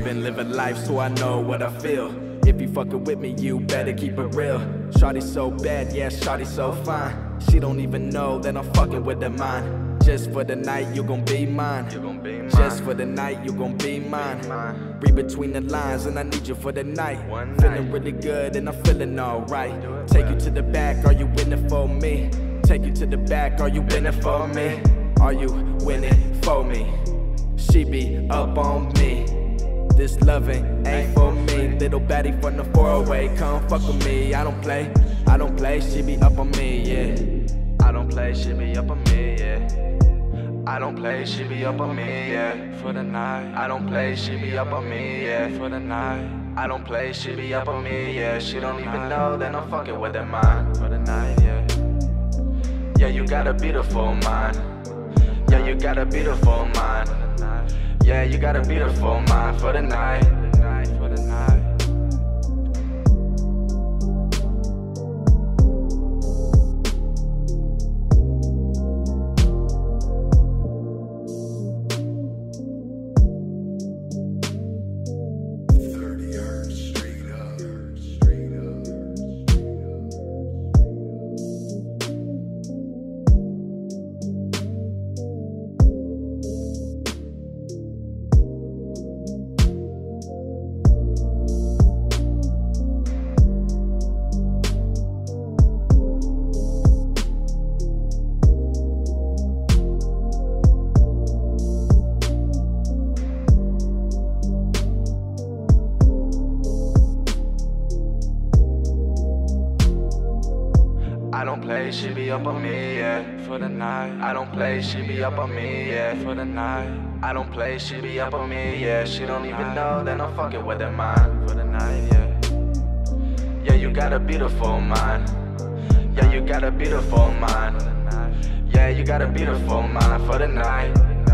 I've been living life so I know what I feel. If you fucking with me, you better keep it real. Shawty so bad, yeah, shawty so fine. She don't even know that I'm fucking with her mind. Just for the night, you gon' be mine. Just for the night, you gon' be mine. Read between the lines and I need you for the night. Feeling really good and I'm feeling alright. Take you to the back, are you in it for me? Take you to the back, are you in it for me? Are you winning for me? She be up on me. This loving ain't for me. Little baddie from the 408, come fuck with me. I don't play, she be up on me, yeah. I don't play, she be up on me, yeah. I don't play, she be up on me, yeah. For the night. I don't play, she be up on me, yeah. For the night. I don't play, she be up on me, yeah. She don't even know that I'm fucking with her mind. For the night, yeah. Yeah, you got a beautiful mind. Yeah, you got a beautiful mind. Yeah, you got a beautiful mind for the night. For the night. I don't play, she be up on me, yeah, for the night. I don't play, she be up on me, yeah, for the night. I don't play, she be up on me, yeah. She don't even know that I'm fucking with her mind for the night, yeah. Yeah, you got a beautiful mind. Yeah, you got a beautiful mind. Yeah, you got a beautiful mind for the night.